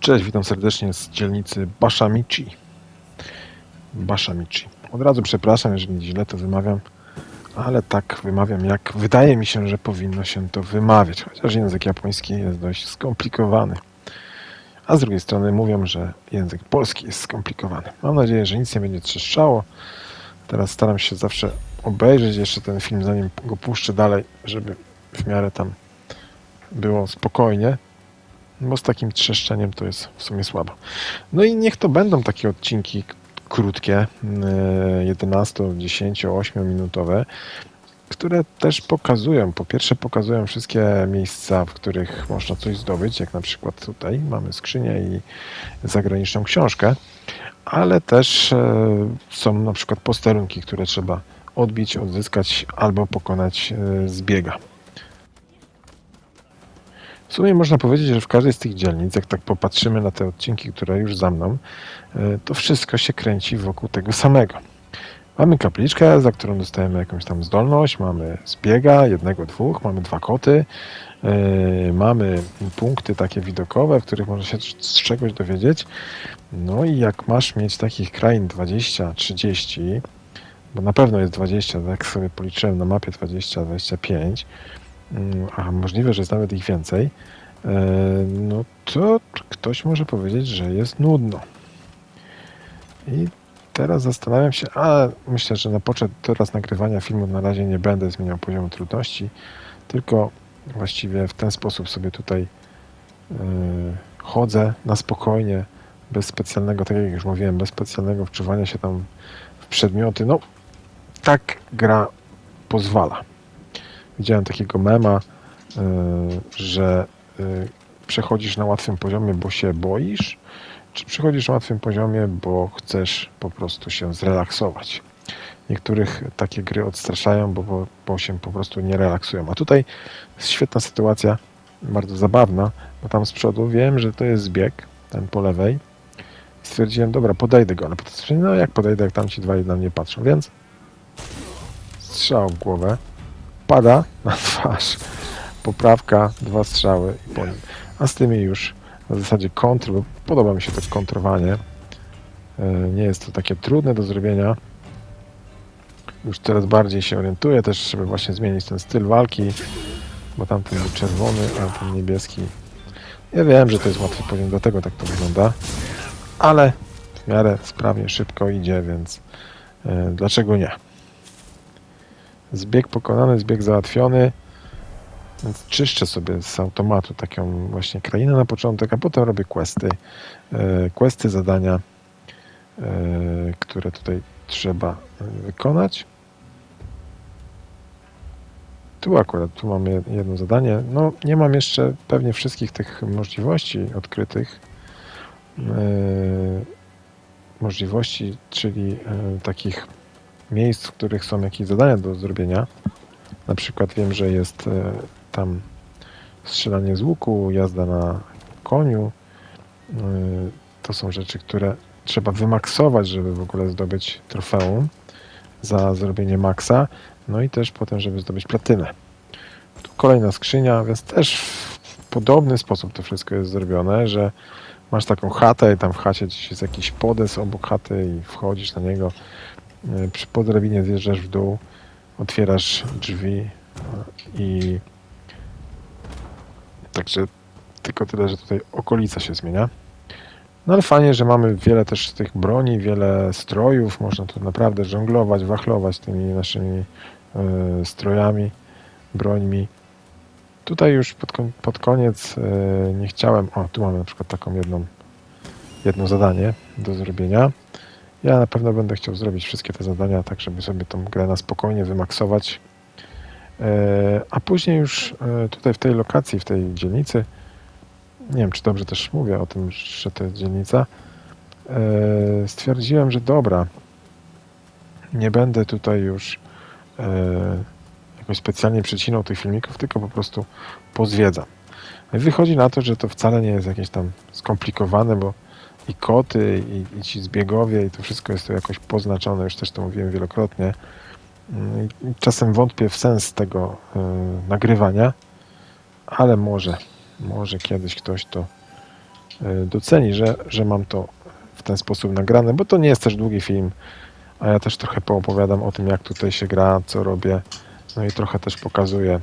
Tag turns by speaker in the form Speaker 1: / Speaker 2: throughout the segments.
Speaker 1: Cześć, witam serdecznie z dzielnicy Bashamichi. Bashamichi. Od razu przepraszam, jeżeli źle to wymawiam, ale tak wymawiam, jak wydaje mi się, że powinno się to wymawiać, chociaż język japoński jest dość skomplikowany. A z drugiej strony mówią, że język polski jest skomplikowany. Mam nadzieję, że nic nie będzie trzeszczało. Teraz staram się zawsze obejrzeć jeszcze ten film, zanim go puszczę dalej, żeby w miarę tam było spokojnie. Bo z takim trzeszczeniem to jest w sumie słabo. No i niech to będą takie odcinki krótkie, 11, 10, 8 minutowe, które też pokazują, po pierwsze pokazują wszystkie miejsca, w których można coś zdobyć, jak na przykład tutaj mamy skrzynię i zagraniczną książkę, ale też są na przykład posterunki, które trzeba odbić, odzyskać albo pokonać z biega. W sumie można powiedzieć, że w każdej z tych dzielnic, jak tak popatrzymy na te odcinki, które już za mną, to wszystko się kręci wokół tego samego. Mamy kapliczkę, za którą dostajemy jakąś tam zdolność, mamy zbiega, jednego, dwóch, mamy 2 koty, mamy punkty takie widokowe, w których można się z czegoś dowiedzieć. No i jak masz mieć takich krain 20, 30, bo na pewno jest 20, tak sobie policzyłem na mapie 20, 25, a możliwe, że jest nawet ich więcej, no to ktoś może powiedzieć, że jest nudno. I teraz zastanawiam się, a myślę, że na poczet teraz nagrywania filmu na razie nie będę zmieniał poziomu trudności, tylko właściwie w ten sposób sobie tutaj chodzę na spokojnie, bez specjalnego, tak jak już mówiłem, bez specjalnego wczuwania się tam w przedmioty. No, tak gra pozwala. Widziałem takiego mema, że przechodzisz na łatwym poziomie, bo się boisz, czy przechodzisz na łatwym poziomie, bo chcesz po prostu się zrelaksować. Niektórych takie gry odstraszają, bo się po prostu nie relaksują. A tutaj jest świetna sytuacja, bardzo zabawna, bo tam z przodu wiem, że to jest zbieg, ten po lewej. I stwierdziłem, dobra, podejdę go, ale potem no jak podejdę, jak tam ci dwaj na mnie patrzą, więc strzał w głowę. Pada na twarz, poprawka, 2 strzały i po nim. A z tymi już na zasadzie kontr, bo podoba mi się to kontrowanie. Nie jest to takie trudne do zrobienia. Już coraz bardziej się orientuję też, żeby właśnie zmienić ten styl walki, bo tamten był czerwony, a ten niebieski. Ja wiem, że to jest łatwy poziom, dlatego tak to wygląda, ale w miarę sprawnie, szybko idzie, więc dlaczego nie? Zbieg pokonany, zbieg załatwiony, więc czyszczę sobie z automatu taką właśnie krainę na początek, a potem robię questy, zadania, które tutaj trzeba wykonać. Tu mamy jedno zadanie. No, nie mam jeszcze pewnie wszystkich tych możliwości odkrytych. Możliwości, czyli takich miejsc, w których są jakieś zadania do zrobienia. Na przykład wiem, że jest tam strzelanie z łuku, jazda na koniu. To są rzeczy, które trzeba wymaksować, żeby w ogóle zdobyć trofeum za zrobienie maksa. No i też potem, żeby zdobyć platynę. Tu kolejna skrzynia, więc też w podobny sposób to wszystko jest zrobione, że masz taką chatę i tam w chacie gdzieś jest jakiś podes obok chaty i wchodzisz na niego. Po drabinie zjeżdżasz w dół, otwierasz drzwi i także tylko tyle, że tutaj okolica się zmienia. No ale fajnie, że mamy wiele też tych broni, wiele strojów, można tu naprawdę żonglować, wachlować tymi naszymi strojami, brońmi. Tutaj już pod koniec nie chciałem, tu mamy na przykład taką jedno zadanie do zrobienia. Ja na pewno będę chciał zrobić wszystkie te zadania, tak żeby sobie tą grę na spokojnie wymaksować. A później już tutaj w tej lokacji, w tej dzielnicy, nie wiem, czy dobrze też mówię o tym, że to jest dzielnica, stwierdziłem, że dobra, nie będę tutaj już jakoś specjalnie przecinał tych filmików, tylko po prostu pozwiedzam. No i wychodzi na to, że to wcale nie jest jakieś tam skomplikowane, bo i koty, i ci zbiegowie, i to wszystko jest to jakoś poznaczone, już też to mówiłem wielokrotnie. I czasem wątpię w sens tego nagrywania, ale może kiedyś ktoś to doceni, że mam to w ten sposób nagrane, bo to nie jest też długi film, a ja też trochę poopowiadam o tym, jak tutaj się gra, co robię, no i trochę też pokazuję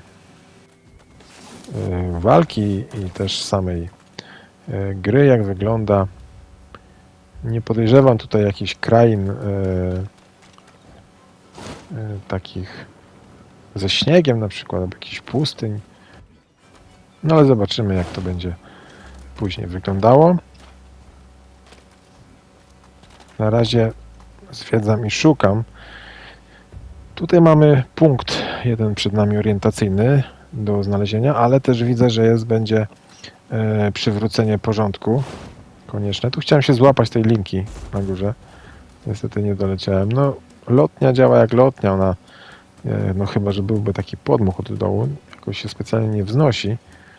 Speaker 1: walki i też samej gry, jak wygląda. Nie podejrzewam tutaj jakichś krain takich ze śniegiem na przykład, albo jakichś pustyń. No ale zobaczymy, jak to będzie później wyglądało. Na razie zwiedzam i szukam. Tutaj mamy punkt jeden przed nami orientacyjny do znalezienia, ale też widzę, że będzie przywrócenie porządku konieczne. Tu chciałem się złapać tej linki na górze. Niestety nie doleciałem. No, lotnia działa jak lotnia. Ona, no chyba, że byłby taki podmuch od dołu, jakoś się specjalnie nie wznosi.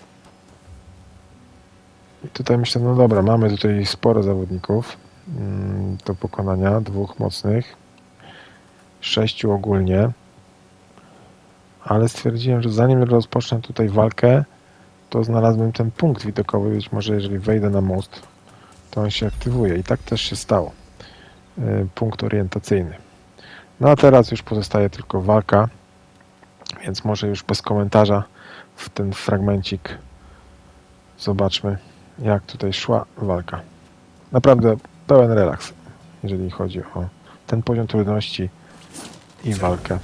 Speaker 1: I tutaj myślę, no dobra, mamy tutaj sporo zawodników do pokonania, 2 mocnych, 6 ogólnie, ale stwierdziłem, że zanim rozpocznę tutaj walkę, to znalazłem ten punkt widokowy. Być może jeżeli wejdę na most, to on się aktywuje i tak też się stało. Punkt orientacyjny. No a teraz już pozostaje tylko walka, więc może już bez komentarza w ten fragmencik zobaczmy, jak tutaj szła walka. Naprawdę pełen relaks, jeżeli chodzi o ten poziom trudności i walkę.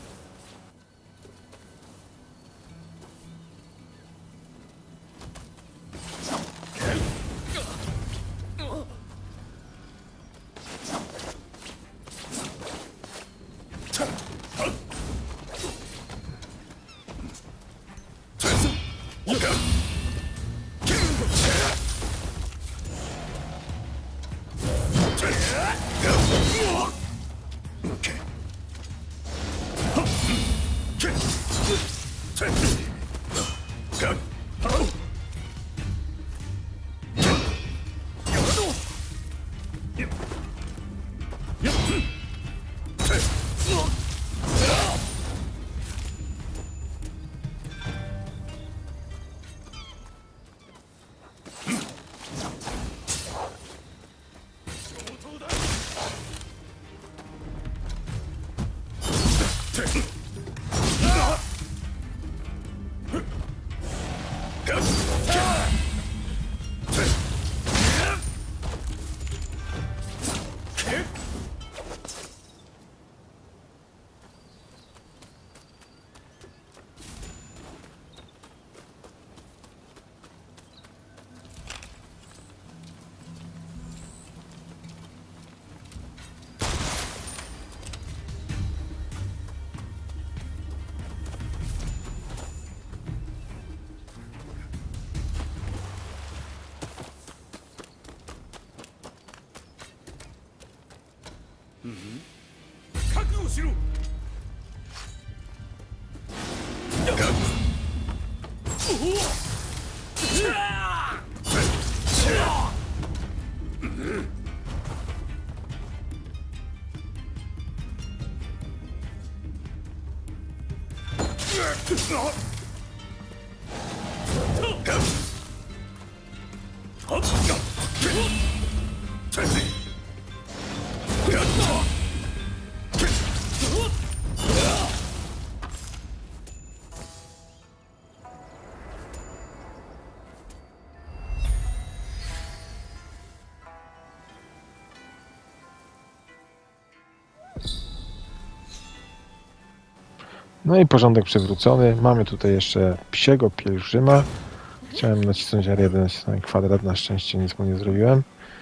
Speaker 1: No i porządek przywrócony. Mamy tutaj jeszcze psiego pielgrzyma. Chciałem nacisnąć R1, nacisnąłem kwadrat. Na szczęście nic mu nie zrobiłem.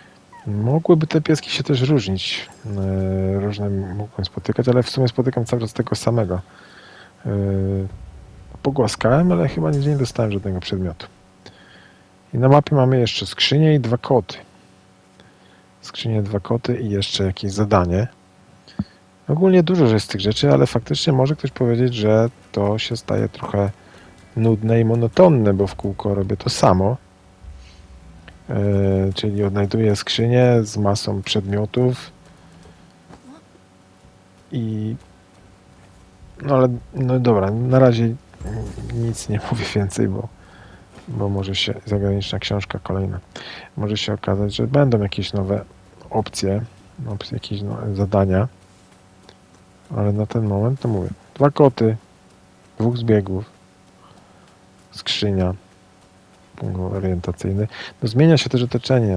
Speaker 1: Mogłyby te pieski się też różnić. Różne mogłem spotykać, ale w sumie spotykam cały czas tego samego. Pogłaskałem, ale chyba nigdzie nie dostałem żadnego przedmiotu. I na mapie mamy jeszcze skrzynię i 2 koty. Skrzynię, 2 koty i jeszcze jakieś zadanie. Ogólnie dużo jest tych rzeczy, ale faktycznie może ktoś powiedzieć, że to się staje trochę nudne i monotonne, bo w kółko robię to samo. Czyli odnajduję skrzynię z masą przedmiotów i no ale no dobra, na razie nic nie mówię więcej, bo bo może się, zagraniczna książka kolejna, może się okazać, że będą jakieś nowe opcje, jakieś zadania, ale na ten moment to mówię, 2 koty, 2 zbiegów, skrzynia, punkt orientacyjny. No, zmienia się też otoczenie,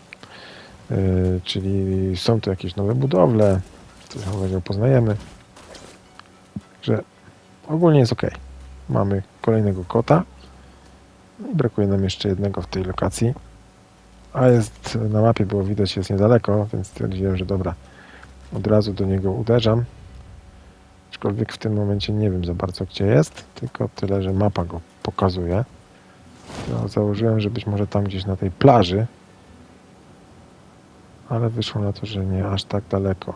Speaker 1: czyli są tu jakieś nowe budowle, coś nowego poznajemy, że ogólnie jest ok. Mamy kolejnego kota i brakuje nam jeszcze jednego w tej lokacji, a jest na mapie, było widać, jest niedaleko, więc stwierdziłem, że dobra, od razu do niego uderzam, aczkolwiek w tym momencie nie wiem za bardzo, gdzie jest, tylko tyle, że mapa go pokazuje. No, założyłem, że być może tam gdzieś na tej plaży, ale wyszło na to, że nie aż tak daleko,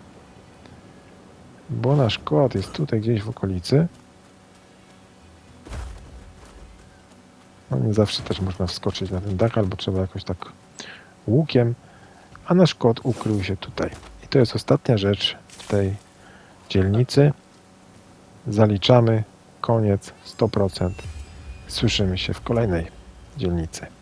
Speaker 1: bo nasz kot jest tutaj gdzieś w okolicy. No, nie zawsze też można wskoczyć na ten dach, albo trzeba jakoś tak łukiem, a nasz kot ukrył się tutaj. I to jest ostatnia rzecz w tej dzielnicy. Zaliczamy, koniec, 100%. Słyszymy się w kolejnej dzielnicy.